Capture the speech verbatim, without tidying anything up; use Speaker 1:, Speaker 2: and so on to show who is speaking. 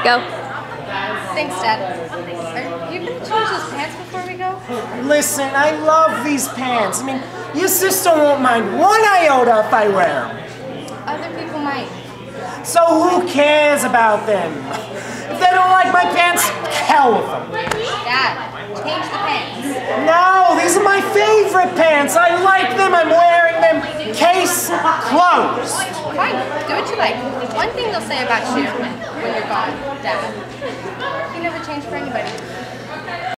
Speaker 1: Go.
Speaker 2: Thanks, Dad. Are you going to change those pants before we go?
Speaker 3: Listen, I love these pants. I mean, your sister won't mind one iota if I wear them.
Speaker 2: Other people might.
Speaker 3: So who cares about them? If they don't like my pants, hell with them.
Speaker 2: Dad, change the pants.
Speaker 3: No, these are my favorite pants. I like them. I'm wearing them. Case closed.
Speaker 2: Fine, do what you like. One thing they'll say about you when you're gone, Dad, you never change for anybody.